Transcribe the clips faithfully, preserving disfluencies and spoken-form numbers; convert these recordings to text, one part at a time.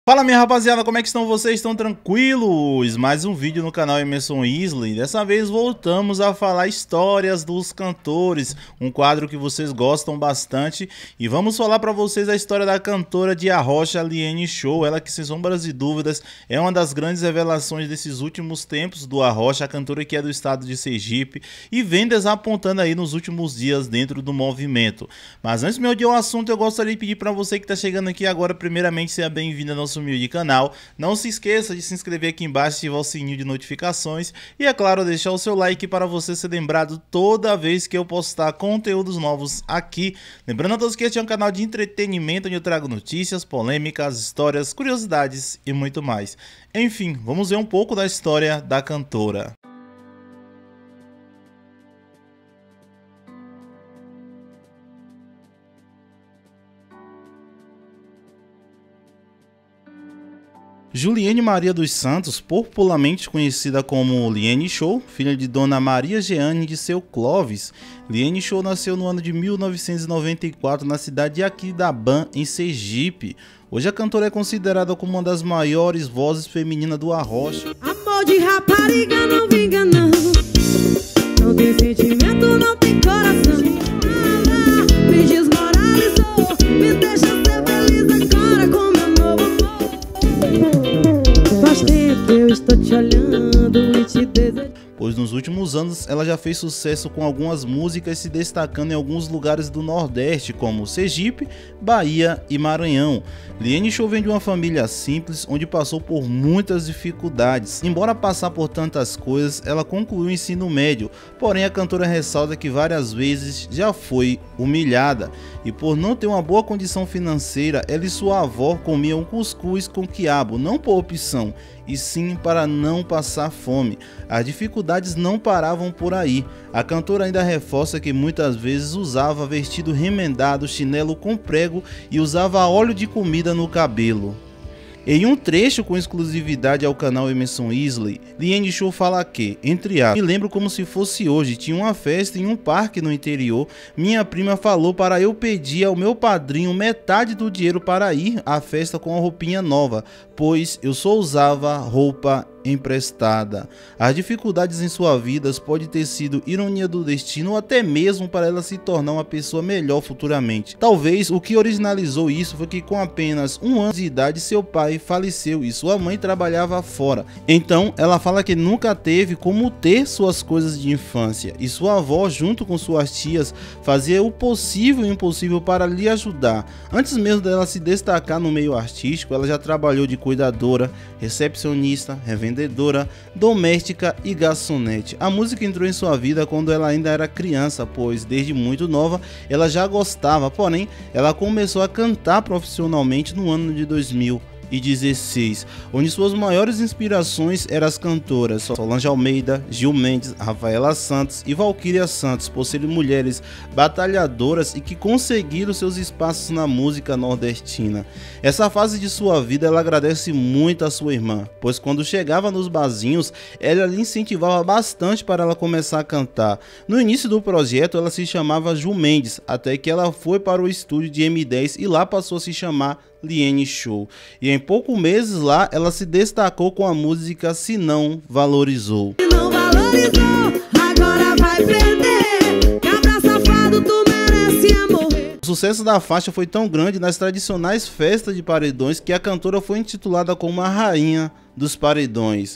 Fala minha rapaziada, como é que estão vocês? Estão tranquilos? Mais um vídeo no canal Emerson Isley. Dessa vez voltamos a falar histórias dos cantores, um quadro que vocês gostam bastante. E vamos falar para vocês a história da cantora de Arrocha, Liene Show. Ela que, sem sombras de dúvidas, é uma das grandes revelações desses últimos tempos do Arrocha, a cantora que é do estado de Sergipe e vem desapontando aí nos últimos dias dentro do movimento. Mas antes de me odiar o assunto, eu gostaria de pedir para você que está chegando aqui agora, primeiramente, seja bem-vindo ao nosso humilde canal. Não se esqueça de se inscrever aqui embaixo, ativar o sininho de notificações e, é claro, deixar o seu like para você ser lembrado toda vez que eu postar conteúdos novos aqui. Lembrando a todos que este é um canal de entretenimento onde eu trago notícias, polêmicas, histórias, curiosidades e muito mais. Enfim, vamos ver um pouco da história da cantora. Juliene Maria dos Santos, popularmente conhecida como Liene Show, filha de Dona Maria Jeane de Seu Clóvis. Liene Show nasceu no ano de mil novecentos e noventa e quatro na cidade de Aquidauana, em Sergipe. Hoje a cantora é considerada como uma das maiores vozes femininas do Arrocha. Amor de rapariga não vinga não, não tem sentimento, não tem coração. Ah, me desmoralizou, me deixa ser feliz agora com meu novo amor. Faz tempo que eu estou te olhando e te desejando. Pois nos últimos anos ela já fez sucesso com algumas músicas, se destacando em alguns lugares do Nordeste, como Sergipe, Bahia e Maranhão. Liene Show vem de uma família simples, onde passou por muitas dificuldades. Embora passar por tantas coisas, ela concluiu o ensino médio, porém a cantora ressalta que várias vezes já foi humilhada, e por não ter uma boa condição financeira, ela e sua avó comiam cuscuz com quiabo, não por opção, e sim para não passar fome. As dificuldades não paravam por aí. A cantora ainda reforça que muitas vezes usava vestido remendado, chinelo com prego e usava óleo de comida no cabelo. Em um trecho com exclusividade ao canal Emerson Isley, Liene Show fala que, entre aspas, me lembro como se fosse hoje, tinha uma festa em um parque no interior, minha prima falou para eu pedir ao meu padrinho metade do dinheiro para ir à festa com a roupinha nova, pois eu só usava roupa emprestada. As dificuldades em sua vida pode ter sido ironia do destino ou até mesmo para ela se tornar uma pessoa melhor futuramente. Talvez o que originalizou isso foi que com apenas um ano de idade seu pai faleceu e sua mãe trabalhava fora. Então ela fala que nunca teve como ter suas coisas de infância e sua avó junto com suas tias fazia o possível e o impossível para lhe ajudar. Antes mesmo dela se destacar no meio artístico, ela já trabalhou de cuidadora, recepcionista, revendedora, doméstica e garçonete. A música entrou em sua vida quando ela ainda era criança, pois desde muito nova ela já gostava, porém ela começou a cantar profissionalmente no ano de dois mil e dezesseis, onde suas maiores inspirações eram as cantoras Solange Almeida, Gil Mendes, Rafaela Santos e Valquíria Santos, por serem mulheres batalhadoras e que conseguiram seus espaços na música nordestina. Essa fase de sua vida ela agradece muito a sua irmã, pois quando chegava nos barzinhos, ela lhe incentivava bastante para ela começar a cantar. No início do projeto ela se chamava Gil Mendes, até que ela foi para o estúdio de M dez e lá passou a se chamar Liene Show, e em poucos meses lá ela se destacou com a música Se Não Valorizou. Se não valorizou, agora vai perder. Cabra safado, tu merece morrer. O sucesso da faixa foi tão grande nas tradicionais festas de paredões que a cantora foi intitulada como a rainha dos paredões.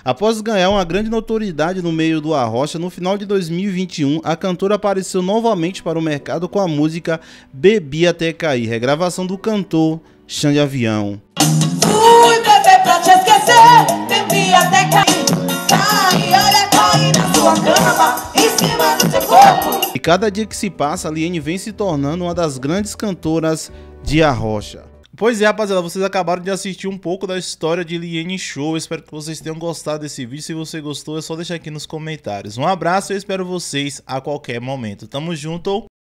Após ganhar uma grande notoriedade no meio do arrocha, no final de dois mil e vinte e um, a cantora apareceu novamente para o mercado com a música Bebi Até Cair, regravação do cantor Xande Avião. Fui beber pra te esquecer, bebi até cair, cair, olha, cair na sua cama, em cima do seu corpo. E cada dia que se passa, a Liene vem se tornando uma das grandes cantoras de arrocha. Pois é, rapaziada, vocês acabaram de assistir um pouco da história de Liene Show. Eu espero que vocês tenham gostado desse vídeo. Se você gostou, é só deixar aqui nos comentários. Um abraço e eu espero vocês a qualquer momento. Tamo junto!